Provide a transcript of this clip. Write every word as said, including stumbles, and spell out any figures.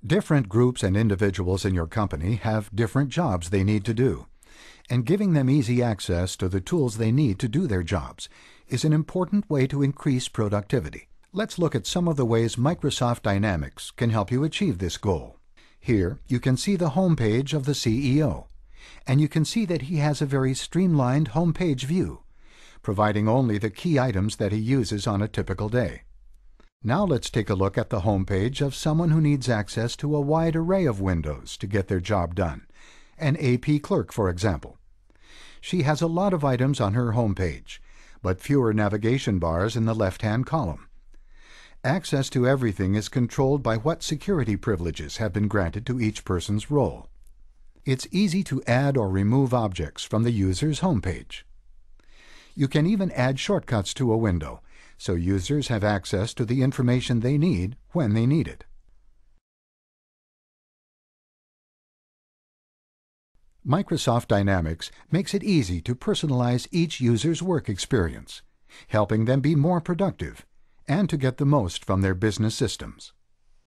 Different groups and individuals in your company have different jobs they need to do, and giving them easy access to the tools they need to do their jobs is an important way to increase productivity. Let's look at some of the ways Microsoft Dynamics can help you achieve this goal. Here, you can see the home page of the C E O, and you can see that he has a very streamlined home page view, providing only the key items that he uses on a typical day. Now let's take a look at the home page of someone who needs access to a wide array of windows to get their job done, an A P clerk, for example. She has a lot of items on her home page, but fewer navigation bars in the left-hand column. Access to everything is controlled by what security privileges have been granted to each person's role. It's easy to add or remove objects from the user's home page. You can even add shortcuts to a window, so users have access to the information they need when they need it. Microsoft Dynamics makes it easy to personalize each user's work experience, helping them be more productive and to get the most from their business systems.